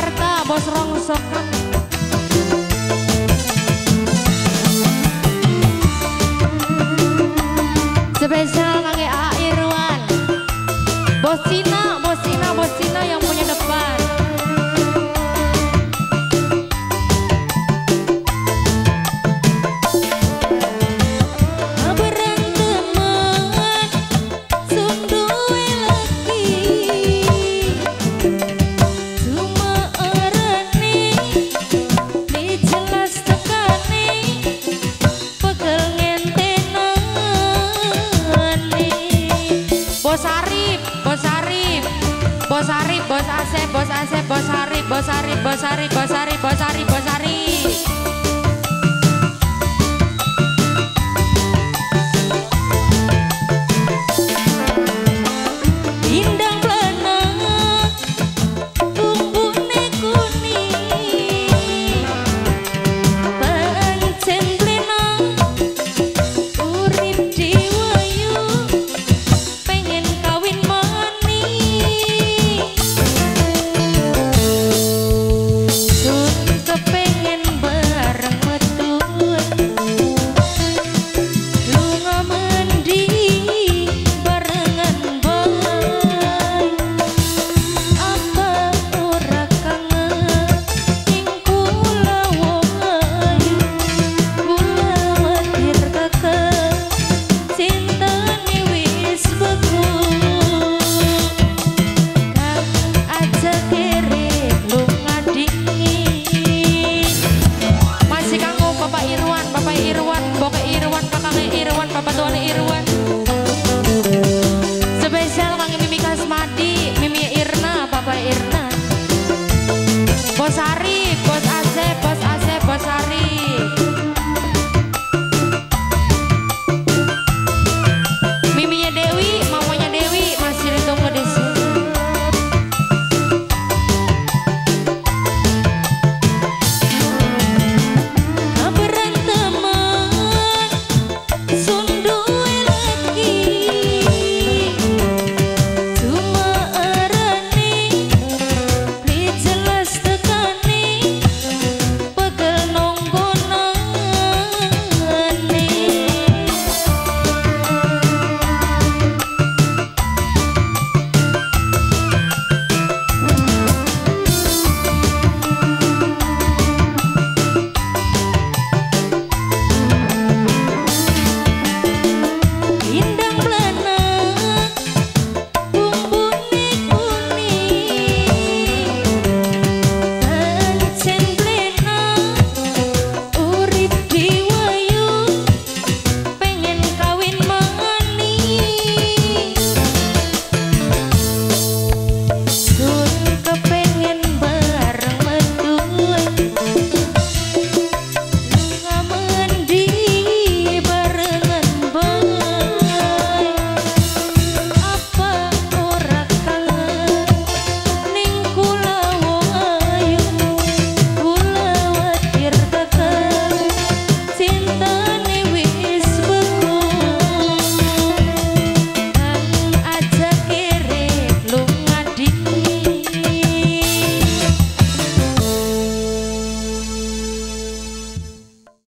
RK bos rongsokan. Spesial kangge A Irwan. Bos Cina yang punya depan. Bos Asep, Bos Arif. Indang plena, bumbune kuning, pancen plena, urip diwayu, pengen kawin maning. Kepengen bareng metun, lunga mending barengan boy. Apa ora kangen ing kula wayu, kula watir kakek cintane wis beku. Kang aja kere lunga dingin. Masih kanggo Bapak Irwan, Boke Irwan, Kakangnya Irwan, Bapak tuane Irwan. Spesial kangge Mimi Kasmadi, Mimi Irna, Bapak Irna. Bos Ari